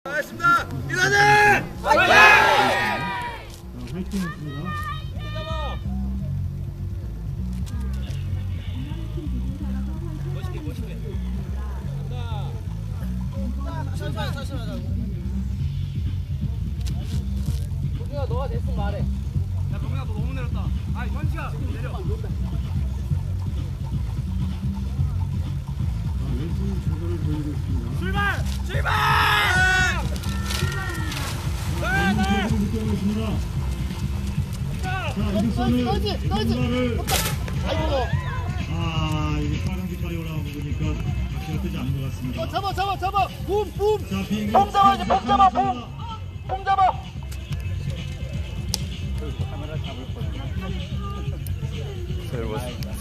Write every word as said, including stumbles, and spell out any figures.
알겠습니다. 일어나! 화이팅! 화이팅했습니다. 멋있게 멋있게. 천천히 천천히 하자고. 동민아 너가 됐으면 말해. 야 동민아 너 너무 내렸다. 아 현지야 내려. 왼손 제거를 보이고 있습니다. 출발! 출발! 왼손으로 묶어오고 있습니다. 자, 이득선을 이득선을 아이고. 아, 이게 빨간 깃발이 올라오고 보니까 바퀴가 뜨지 않은 것 같습니다. 어, 잡아 잡아 잡아. 붐 붐. 자, 비행기 폼 잡아 이제 폼 잡아 폼. 폼 잡아. 카메라 잡을 거야.